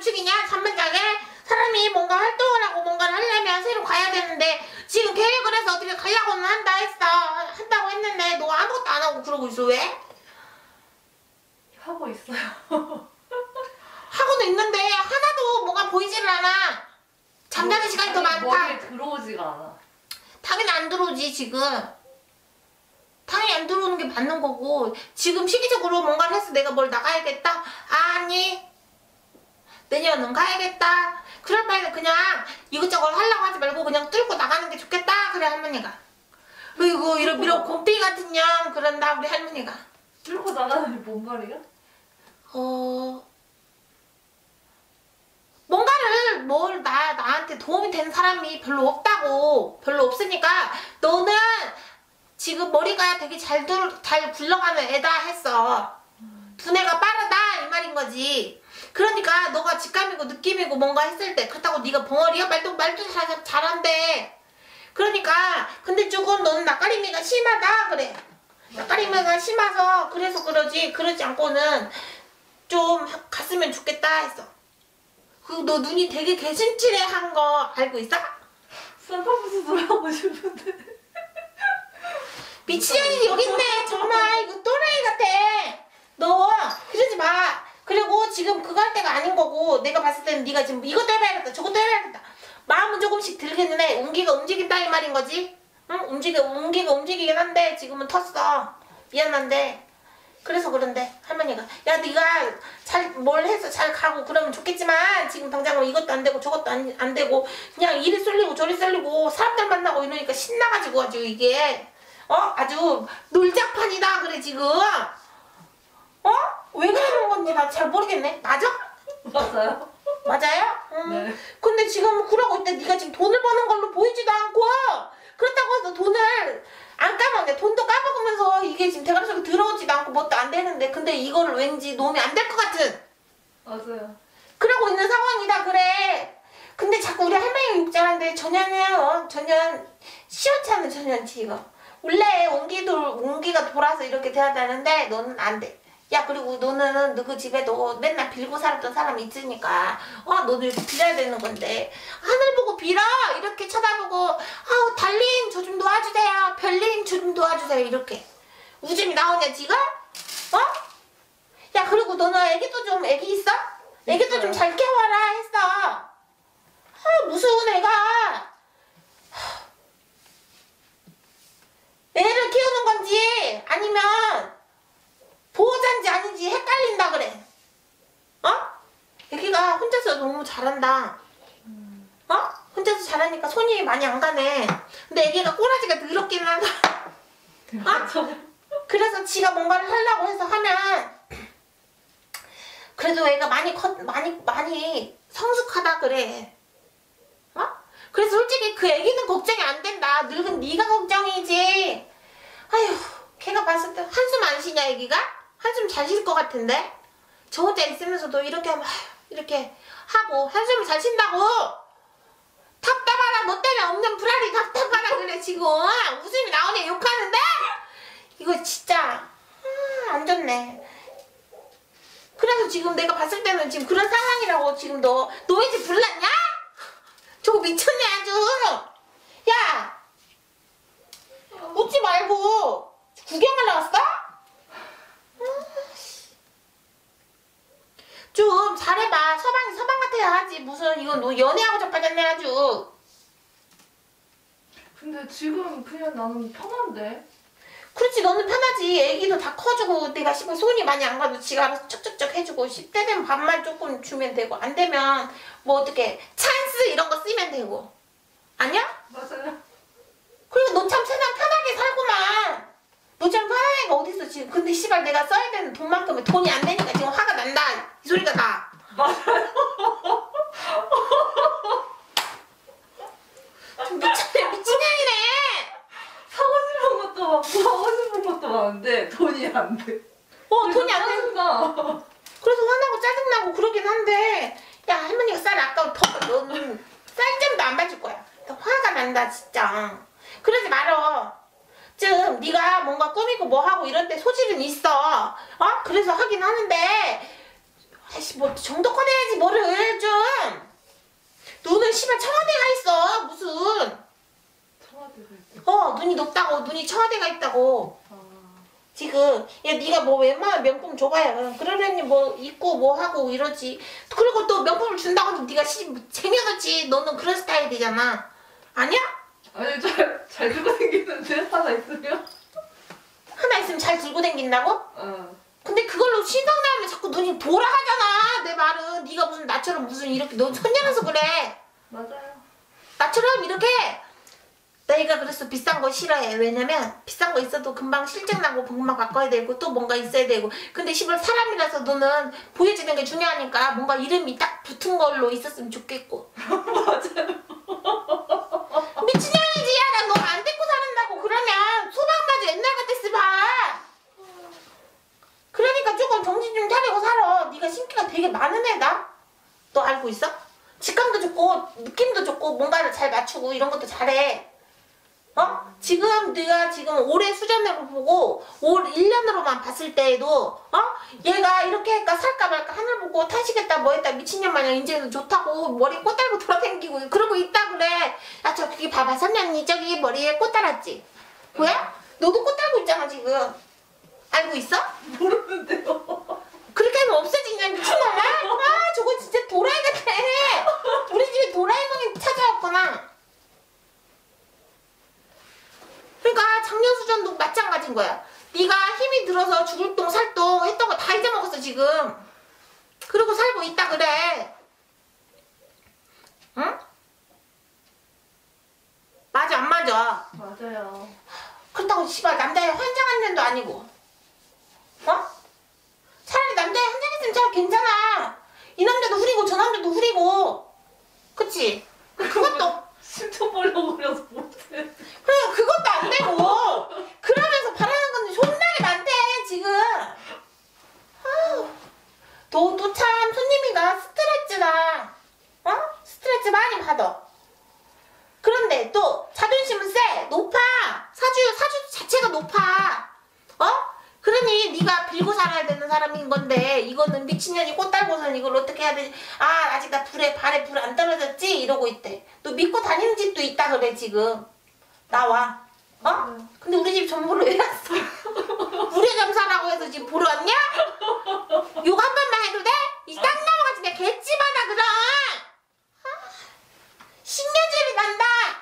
부추기냐? 잠만자게 사람이 뭔가 활동을 하고 뭔가를 하려면 새로 가야 되는데 지금 계획을 해서 어떻게 가려고는 한다고 했는데 너 아무것도 안 하고 그러고 있어. 왜? 하고 있어요. 하고는 있는데 하나도 뭐가 보이지를 않아. 잠자는 시간이 더 많다. 머리에 들어오지가 않아. 당연히 안 들어오지 지금. 당연히 안 들어오는 게 맞는 거고 지금 시기적으로 뭔가를 해서 내가 뭘 나가야겠다? 아니 내년은 가야겠다. 그럴 바에는 그냥 이것저것 하려고 하지 말고 그냥 뚫고 나가는 게 좋겠다. 그래 할머니가. 그리고 이런 곰피 같은 년 그런다 우리 할머니가. 뚫고 나가는 게 뭔 말이야? 뭔가를 나한테 도움이 되는 사람이 별로 없으니까 너는 지금 머리가 되게 잘 굴러가는 애다 했어. 두뇌가 빠르다 이 말인 거지. 그러니까 너가 직감이고 느낌이고 뭔가 했을 때 그렇다고 네가 벙어리야? 말도 잘한대. 그러니까 근데 조금 너는 낯가림이가 심하다 그래. 낯가림이가 심해서 그래서 그러지. 그러지 않고는 좀 갔으면 좋겠다 했어. 너 눈이 되게 개슴츠레한 거 알고 있어? 산타부스도 하고 싶은데. 미친년이 여기 있네. 정말 이거 또라이 같아. 너 그러지 마. 그리고 지금 그거 할 때가 아닌 거고 내가 봤을 때는 네가 지금 이것도 해봐야겠다 저것도 해봐야겠다 마음은 조금씩 들겠는데 운기가 움직인다 이 말인 거지. 응? 운기가 움직이긴 한데 지금은 텄어. 미안한데 그래서 그런데 할머니가 야 네가 뭘 해서 잘 가고 그러면 좋겠지만 지금 당장은 이것도 안 되고 저것도 안 되고 그냥 이리 쏠리고 저리 쏠리고 사람들 만나고 이러니까 신나가지고 아주 이게 아주 놀자판이다 그래 지금. 왜 그러는 건지 나 잘 모르겠네. 맞아? 맞아요? 맞아요? 네. 근데 지금 그러고 있대. 네가 지금 돈을 버는 걸로 보이지도 않고 그렇다고 해서 돈을 안 까먹네. 돈도 까먹으면서 이게 지금 대가리 속에 들어오지도 않고 뭣도 안 되는데 근데 이거를 왠지 놓으면 안 될 것 같은 맞아요. 그러고 있는 상황이다 그래. 근데 자꾸 우리 할머니가 욕잘하는데 전혀는 시원치 않은 전혀지 이거. 원래 온기가 돌아서 이렇게 돼야 되는데 너는 안 돼. 야 그리고 너는 너 그 집에도 맨날 빌고 살았던 사람이 있으니까 너는 이렇게 빌어야 되는 건데 하늘 보고 빌어 이렇게 쳐다보고 달님 저 좀 도와주세요 별님 저 좀 도와주세요 이렇게 웃음이 나오냐 지금? 야 그리고 너는 애기 있어? 애기도 좀 잘 키워라 했어. 무슨 애가 애를 키우는 건지 아니면 보호자인지 아닌지 헷갈린다 그래. 애기가 혼자서 너무 잘한다. 혼자서 잘하니까 손이 많이 안 가네. 근데 애기가 꼬라지가 더럽기는 하다. 그래서 지가 뭔가를 하려고 해서 하면 그래도 애가 많이 성숙하다 그래. 그래서 솔직히 그 애기는 걱정이 안 된다. 늙은 네가 걱정이지. 아휴 걔가 봤을 때 한숨 안 쉬냐 애기가? 한숨 잘 쉴 것 같은데? 저 혼자 있으면서도 이렇게 하면 이렇게 하고 한숨을 잘 쉰다고? 답답하다. 너 때문에 없는 불알이 답답하다 그래 지금. 웃음이 나오네 욕하는데? 이거 진짜 안 좋네. 그래서 지금 내가 봤을 때는 지금 그런 상황이라고. 지금 너 이제 불났냐? 저거 미쳤네 아주. 야 웃지 말고 구경하러 왔어? 좀 잘해봐. 서방 같아야 하지. 무슨 이거 너 연애하고 자빠졌네 아주. 근데 지금 그냥 나는 편한데. 그렇지 너는 편하지. 애기도 다 커주고 내가 싶으면 손이 많이 안 가도 지가 알아서 쩍쩍쩍 해주고 10대 되면 밥만 조금 주면 되고 안 되면 뭐 어떻게 찬스 이런 거 쓰면 되고. 아니야? 맞아요. 그리고 너 참 세상 편하게 살구만. 너처럼 편한 애가 어딨어 지금. 근데 씨발 내가 써야 되는 돈만큼은 돈이 안 되니까 지금 화가 난다 이 소리가 나. 맞아요. 좀 미친년이네. 사고 싶은 것도 많고 하고 싶은 것도 많은데 돈이 안 돼. 돈이 안 돼. 짜증나. 그래서 화나고 짜증나고 그러긴 한데 야 할머니가 쌀 아까워. 너는 쌀점도 안 봐줄 거야. 화가 난다 진짜. 그러지 말어. 좀 네가 뭔가 꾸미고 뭐하고 이런 데 소질은 있어. 그래서 하긴 하는데 아이씨 뭐 정도껏 해야지 뭐를 좀. 너는 씨발 청와대 가 있어 무슨. 청와대가 있대. 눈이 높다고. 눈이 청와대가 있다고. 아, 지금 야 네가 뭐 웬만한 명품 줘봐야 그러려니 뭐 입고 뭐 하고 이러지. 그리고 또 명품을 준다고 해도 네가 쟁여놓지. 너는 그런 스타일이잖아. 아니야? 아니 잘 들고 생기는데 하나 있으면. 하나 있으면 잘 들고 다닌다고? 어. 근데 그걸로 신상 나오면 자꾸 눈이 돌아가잖아. 내 말은 네가 무슨 나처럼 무슨 이렇게 너 손녀라서 그래. 맞아요. 나처럼 이렇게. 내가 그래서 비싼 거 싫어해. 왜냐면 비싼 거 있어도 금방 실증 나고 금방 바꿔야 되고 또 뭔가 있어야 되고. 근데 시발 사람이라서 너는 보여지는 게 중요하니까 뭔가 이름이 딱 붙은 걸로 있었으면 좋겠고. 맞아요. 미친년이지. 야 나 너 안 데리고 살았다고 그러면 소방마저 옛날 같았을 봐. 그러니까 조금 정신 좀 차리고 살아. 네가 신기가 되게 많은 애다. 너 알고 있어? 직감도 좋고 느낌도 좋고 뭔가를 잘 맞추고 이런 것도 잘해. 지금 네가 지금 올해 수전으로 보고 올 1년으로만 봤을 때에도 얘가 이렇게 할까 살까 말까 하늘 보고 타시겠다 뭐 했다 미친년 마냥 이제는 좋다고 머리 꽃 달고 돌아다니고 그러고 있다 그래. 야 저기 봐봐 선녀님 저기 머리에 꽃 달았지? 뭐야? 너도 꽃 달고 있잖아 지금. 알고 있어? 모르는데요. 그렇게 하면 없어지냐 미친놈아? 아 저거 진짜 도라이 같아. 우리 집에 도라에몽이 찾아왔구나. 그러니까 작년 수전도 마찬가지인 거야. 네가 힘이 들어서 죽을 똥 살 똥 했던 거 다 잊어먹었어 지금. 그러고 살고 있다 그래. 응? 맞아 안 맞아? 맞아요. 그렇다고 씨발 남자애 환장한 년도 아니고. 차라리 남자애 환장했으면 잘 괜찮아. 이 남자도 후리고 저 남자도 후리고. 그치? 그것도 심청 벌렁거려서 못해. 그래 그것도 안 되고 그러면서 바라는 건 존나게 많대 지금. 너도 참 손님이가 스트레스다. 스트레스 많이 받아. 그런데 또 자존심은 세. 높아. 사주 자체가 높아. 그러니 네가 빌고 살아야 되는 사람인 건데 이거는 미친년이 꽃 달고선 이걸 어떻게 해야 되지? 아직 나 발에 불 안 떨어졌지? 이러고 있대. 너 믿고 다니는 집도 있다 그래 지금. 나와. 근데 우리 집 전보로 왜 왔어? 무료점사라고 해서 지금 보러 왔냐? 욕 한 번만 해도 돼? 이 쌍나무같이 내 개찌마다 그럼. 신녀질이 난다.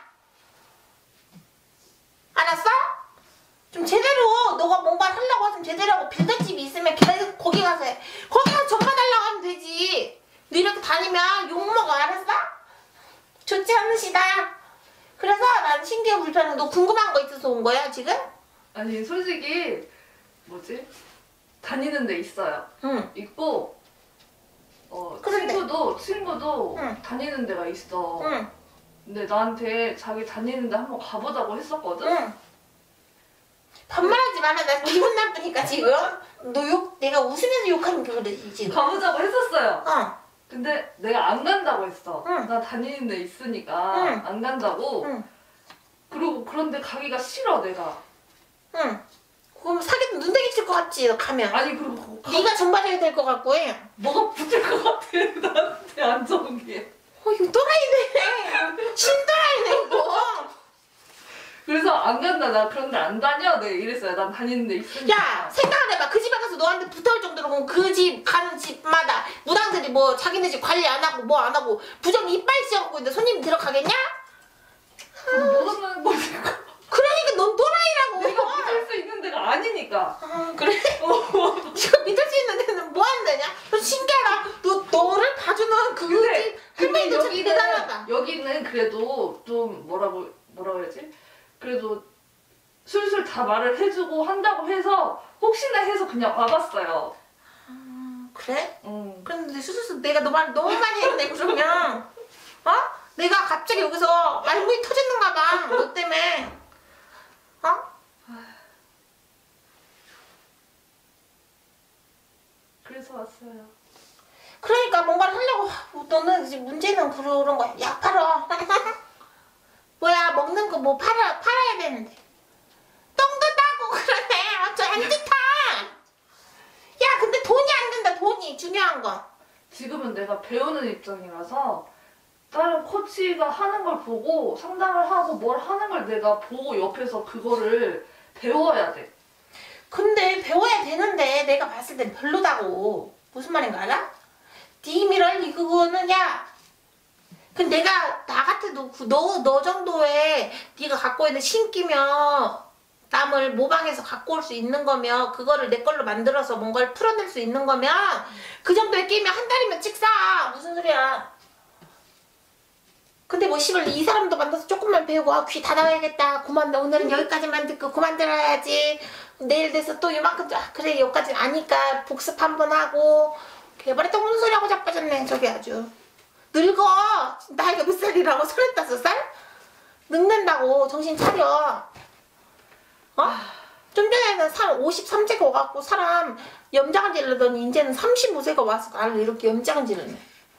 알았어? 좀 제대로 너가 뭔가를 하려고 하면 제대로 하고 빌더집이 있으면 계속 거기 가서 해. 거기 가서 전파달라고 하면 되지. 너 이렇게 다니면 욕먹어. 알았어? 좋지 않으시다. 그래서 난 신기해 불편해. 너 궁금한 거 있어서 온 거야 지금? 아니 솔직히 뭐지? 다니는 데 있어요. 응. 있고 그런데? 친구도 응. 다니는 데가 있어. 응. 근데 나한테 자기 다니는 데 한번 가보자고 했었거든? 응. 반말하지 마라. 나 기분 나쁘니까 지금. 내가 웃으면서 욕하는 게 그러지 지금. 가보자고 했었어요. 어. 근데 내가 안 간다고 했어. 응. 나 다니는 데 있으니까 응. 안 간다고. 응. 그리고 그런데 가기가 싫어 내가. 응. 그럼 사기도 눈탱이 칠 것 같지 너 가면. 아니 그리고 네가 전발해야 될 것 같고 해. 뭐가 붙을 것 같아 나한테 안 좋은 게. 이거 또라이네. 신또라이네 이거. 그래서 안 간다 나 그런데 안 다녀 내가 이랬어요. 난 다니는 데 있으니까. 야 생각을 해봐. 그 집에 가서 너한테 붙어올 정도로 그럼 그 집 가는 집마다 무당들이 뭐 자기네 집 관리 안 하고 뭐 안 하고 부정 이빨 씌워갖고 있는데 손님 들어가겠냐? 모르는 거지. 그러니까 넌 또라이라고. 내가 믿을 수 있는 데가 아니니까. 그래? 지금 믿을 수 있는 데는 뭐 하는 데냐? 너 신기하다. 너를 봐주는 그 집 할머니도 참 대단하다. 여기는 그래도 좀 뭐라고 해야지? 그래도 술술 다 말을 해주고 한다고 해서 혹시나 해서 그냥 와봤어요. 그래? 응. 그런데 수수수 내가 너 말 너무 많이 했네 그러면. 내가 갑자기 여기서 말문이 터졌는가 봐. 너 때문에. 그래서 왔어요. 그러니까 뭔가를 하려고 너는 이제 문제는 그런 거야. 약 팔아. 뭐야 먹는 거 뭐 팔아야 되는데. 똥도 따고 그러네. 저 안 좋다. 야 근데 돈이 안 된다. 돈이 중요한 거. 지금은 내가 배우는 입장이라서 다른 코치가 하는 걸 보고 상담을 하고 뭘 하는 걸 내가 보고 옆에서 그거를 배워야 돼. 근데 배워야 되는데 내가 봤을 땐 별로다고. 무슨 말인가 알아? 디미럴 그거는 야. 근데 내가 나 같아도 너 정도의 네가 갖고 있는 신기며 남을 모방해서 갖고 올 수 있는 거면 그거를 내 걸로 만들어서 뭔가를 풀어낼 수 있는 거면 그 정도의 끼면 한 달이면 찍사. 무슨 소리야. 근데 뭐 씨발 이 사람도 만나서 조금만 배우고 아, 귀 닫아야겠다. 그만 오늘은 여기까지만 듣고 그만 들어야지. 내일 돼서 또 이만큼 아, 그래 여기까지 아니까 복습 한번 하고 개발했다 무슨 소리하고 자빠졌네. 저기 아주 늙어. 나이가 몇 살이라고? 35살? 늙는다고. 정신 차려. 어? 좀 전에는 53세가 와갖고 사람 염장을 지르더니 이제는 35세가 와서 나를 이렇게 염장을 지르네.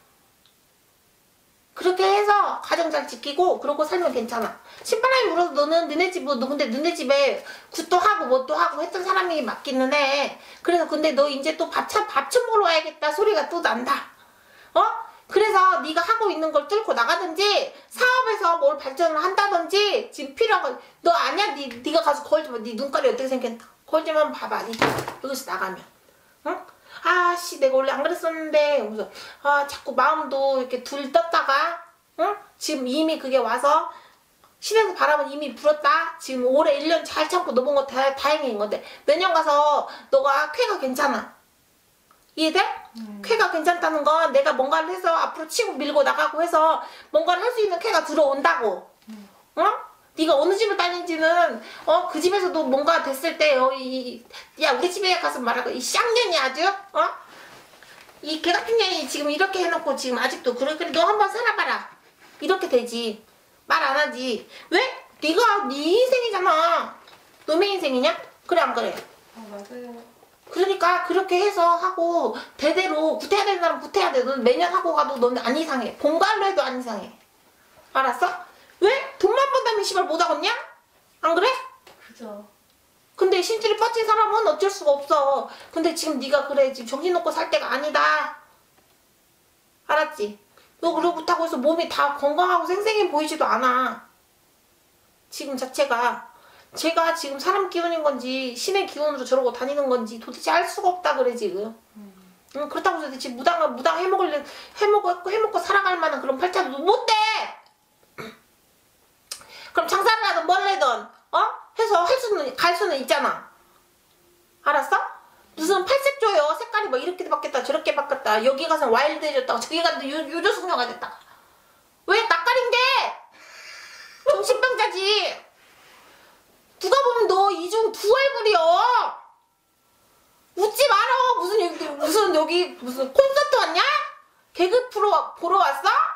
그렇게 해서 가정 잘 지키고 그러고 살면 괜찮아. 신바람이 불어서 너는 너네 집 너 근데 너네 집에 굿도 하고 뭣도 하고 했던 사람이 맞기는 해. 그래서 근데 너 이제 또 밥 좀 먹으러 와야겠다 소리가 또 난다. 어? 그래서 네가 하고 있는 걸 뚫고 나가든지 사업에서 뭘 발전을 한다든지 지금 필요한 거 너 아니야? 네가 가서 거울 좀 봐. 네 눈깔이 어떻게 생겼다. 거울 좀 한번 봐봐. 여기서 나가면. 응? 아씨 내가 원래 안 그랬었는데 그래서 아 자꾸 마음도 이렇게 들떴다가 응? 지금 이미 그게 와서 신에서 바람은 이미 불었다. 지금 올해 1년 잘 참고 넘은 거 다행인 건데 내년 가서 너가 쾌가 괜찮아. 이해돼? 쾌가 괜찮다는 건 내가 뭔가를 해서 앞으로 치고 밀고 나가고 해서 뭔가를 할 수 있는 쾌가 들어온다고. 어? 네가 어느 집을 다니는지는 그 집에서도 뭔가 됐을 때 야 우리 집에 가서 말하고 이 쌍년이 아주 이 개 같은 년이 지금 이렇게 해놓고 지금 아직도 그래 너 한번 살아봐라. 이렇게 되지. 말 안 하지. 왜? 네가 네 인생이잖아. 너의 인생이냐? 그래 안 그래? 맞아요. 그러니까 그렇게 해서 하고 대대로 구태야 되는 사람 구태야 돼. 넌 매년 하고 가도 넌 안 이상해. 본가로 해도 안 이상해. 알았어? 왜? 돈만 번다면 씨발 못 하겠냐? 안 그래? 그죠. 근데 신줄이 뻗친 사람은 어쩔 수가 없어. 근데 지금 네가 그래 지금 정신 놓고 살 때가 아니다. 알았지? 너 그렇다고 해서 몸이 다 건강하고 생생해 보이지도 않아. 지금 자체가 제가 지금 사람 기운인 건지 신의 기운으로 저러고 다니는 건지 도대체 알 수가 없다 그래 지금. 그렇다고 해서 지금 무당 해먹고 살아갈 만한 그런 팔자도 못 돼. 그럼 장사를 하든 뭘 하든 해서 갈 수는 있잖아. 알았어? 무슨 팔색조요 색깔이 뭐 이렇게 바뀌었다 저렇게 바뀌었다 여기 가서 와일드해졌다가 저기 가서 유조숙녀가 됐다가 왜 낯가린 게 정신병자지. 누가 보면 너 이중 두 얼굴이여. 웃지 마라. 무슨 여기 무슨 콘서트 왔냐? 개그 프로 보러 왔어?